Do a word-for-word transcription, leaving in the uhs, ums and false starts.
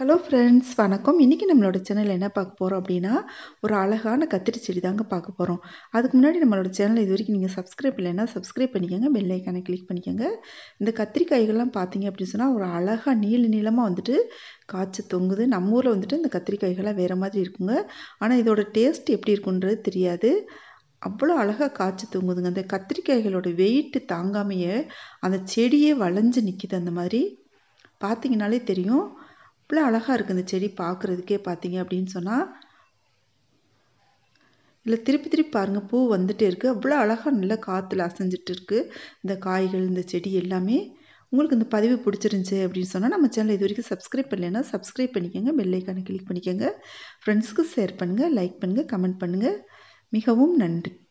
Hello friends, வணக்கம். இன்றைக்கி நம்மளோட சேனலில் என்ன பார்க்க போகிறோம் அப்படின்னா, ஒரு அழகான கத்திரி செடி தாங்க பார்க்க போகிறோம். அதுக்கு முன்னாடி நம்மளோட சேனலை இது வரைக்கும் நீங்கள் சப்ஸ்கிரைப் இல்லைன்னா சப்ஸ்கிரைப் பண்ணிக்கோங்க, பெல் ஐக்கானை கிளிக் பண்ணிக்கோங்க. இந்த கத்திரிக்காய்கள்லாம் பார்த்தீங்க அப்படின்னு சொன்னால் ஒரு அழகாக நீள நீளமாக வந்துட்டு காய்ச்சி தொங்குது. நம்ம ஊரில் வந்துட்டு இந்த கத்திரிக்காய்கள்லாம் வேறு மாதிரி இருக்குங்க. ஆனால் இதோட டேஸ்ட் எப்படி இருக்குன்றது தெரியாது. அவ்வளோ அழகாக காய்ச்சி தொங்குதுங்க. அந்த கத்திரிக்காய்களோட வெயிட்டு தாங்காமையே அந்த செடியே வளைஞ்சு நிற்கிது. அந்த மாதிரி பார்த்தீங்கன்னாலே தெரியும். அவ்வளோ அழகாக இருக்குது இந்த செடி பார்க்குறதுக்கே. பார்த்தீங்க அப்படின்னு சொன்னால் இல்லை திருப்பி திருப்பி பாருங்கள், பூ வந்துகிட்டே இருக்குது. அவ்வளோ அழகாக நல்லா காற்றுல அசைஞ்சிட்டு இருக்குது இந்த காய்கள், இந்த செடி எல்லாமே. உங்களுக்கு இந்த பதிவு பிடிச்சிருந்துச்சி அப்படின்னு சொன்னால் நம்ம சேனல் இது வரைக்கும் சப்ஸ்கிரைப் பண்ணலைன்னா சப்ஸ்கிரைப் பண்ணிக்கோங்க, பெல் ஐக்கானை கிளிக் பண்ணிக்கோங்க. ஃப்ரெண்ட்ஸுக்கு ஷேர் பண்ணுங்கள், லைக் பண்ணுங்கள், கமெண்ட் பண்ணுங்கள். மிகவும் நன்றி.